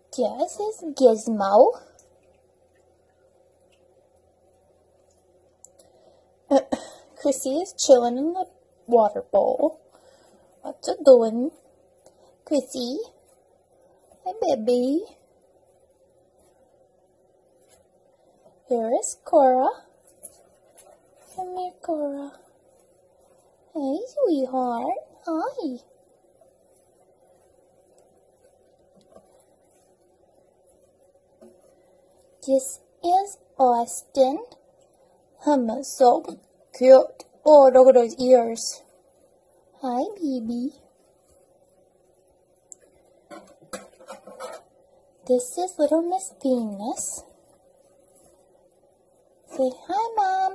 This is Gizmo. Chrissy is chilling in the water bowl. What's it doing? Chrissy? Hey, baby. Here is Cora. Come here, Cora. Hey, sweetheart. Hi. This is Austin. Him so cute. Oh, look at those ears. Hi, baby. This is little Miss Venus. Say hi, Mom.